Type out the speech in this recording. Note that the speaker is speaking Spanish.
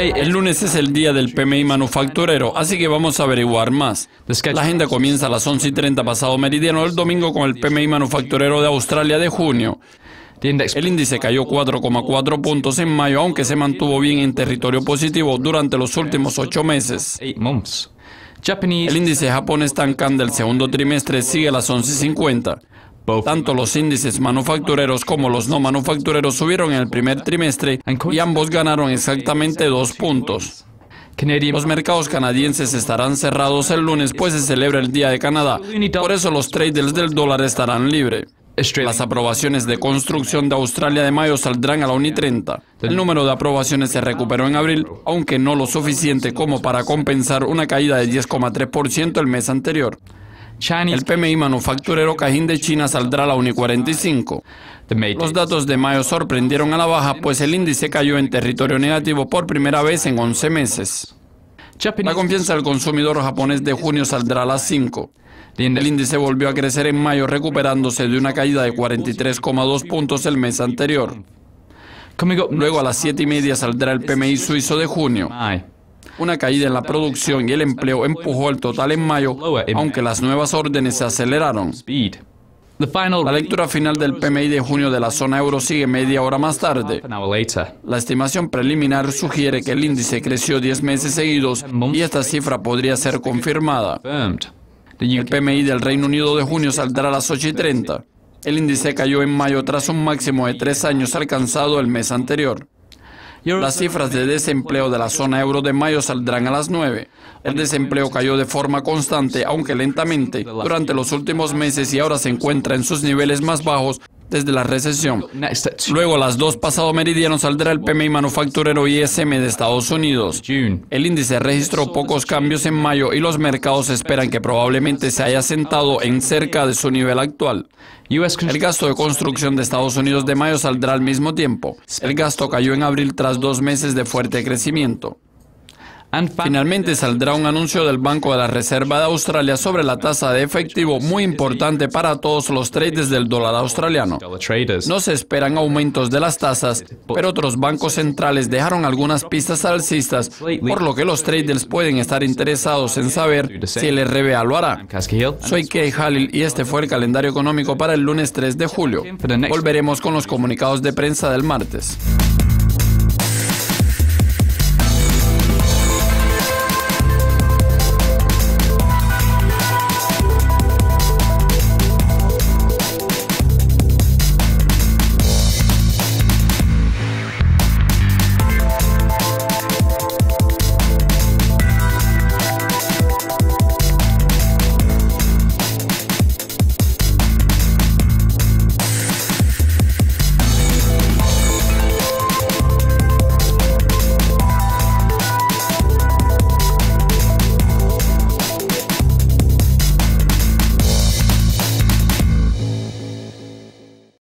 El lunes es el día del PMI manufacturero, así que vamos a averiguar más. La agenda comienza a las 11:30 pasado meridiano del domingo con el PMI manufacturero de Australia de junio. El índice cayó 4,4 puntos en mayo, aunque se mantuvo bien en territorio positivo durante los últimos 8 meses. El índice japonés Tankan del segundo trimestre sigue a las 11:50. Tanto los índices manufactureros como los no manufactureros subieron en el primer trimestre y ambos ganaron exactamente 2 puntos. Los mercados canadienses estarán cerrados el lunes, pues se celebra el Día de Canadá. Por eso los traders del dólar estarán libres. Las aprobaciones de construcción de Australia de mayo saldrán a la 1:30. El número de aprobaciones se recuperó en abril, aunque no lo suficiente como para compensar una caída de 10,3% el mes anterior. El PMI manufacturero Caixin de China saldrá a la 1:45. Los datos de mayo sorprendieron a la baja, pues el índice cayó en territorio negativo por primera vez en 11 meses. La confianza del consumidor japonés de junio saldrá a las 5. El índice volvió a crecer en mayo, recuperándose de una caída de 43,2 puntos el mes anterior. Luego a las 7:30 saldrá el PMI suizo de junio. Una caída en la producción y el empleo empujó el total en mayo, aunque las nuevas órdenes se aceleraron. La lectura final del PMI de junio de la zona euro sigue media hora más tarde. La estimación preliminar sugiere que el índice creció 10 meses seguidos y esta cifra podría ser confirmada. El PMI del Reino Unido de junio saldrá a las 8:30. El índice cayó en mayo tras un máximo de 3 años alcanzado el mes anterior. Las cifras de desempleo de la zona euro de mayo saldrán a las 9. El desempleo cayó de forma constante, aunque lentamente, durante los últimos meses y ahora se encuentra en sus niveles más bajos desde la recesión. Luego a las 2 pasado meridiano saldrá el PMI manufacturero ISM de Estados Unidos. El índice registró pocos cambios en mayo y los mercados esperan que probablemente se haya sentado en cerca de su nivel actual. El gasto de construcción de Estados Unidos de mayo saldrá al mismo tiempo. El gasto cayó en abril tras 2 meses de fuerte crecimiento. Finalmente saldrá un anuncio del Banco de la Reserva de Australia sobre la tasa de efectivo, muy importante para todos los traders del dólar australiano. No se esperan aumentos de las tasas, pero otros bancos centrales dejaron algunas pistas alcistas, por lo que los traders pueden estar interesados en saber si el RBA lo hará. Soy Kay Halil y este fue el calendario económico para el lunes 3 de julio. Volveremos con los comunicados de prensa del martes.